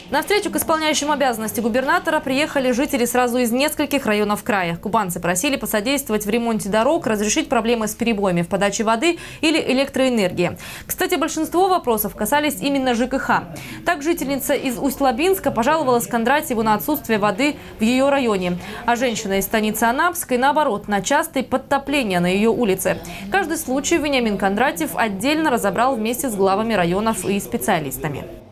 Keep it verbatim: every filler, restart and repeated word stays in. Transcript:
На встречу к исполняющему обязанности губернатора приехали жители сразу из нескольких районов края. Кубанцы просили посодействовать в ремонте дорог, разрешить проблемы с перебоями в подаче воды или электроэнергии. Кстати, большинство вопросов касались именно ЖКХ. Так, жительница из Усть-Лабинска пожаловалась Кондратьеву на отсутствие воды в ее районе. А женщина из станицы Анапской, наоборот, на частые подтопления на ее улице. Каждый случай Вениамин Кондратьев отдельно разобрал вместе с главами районов и специалистами.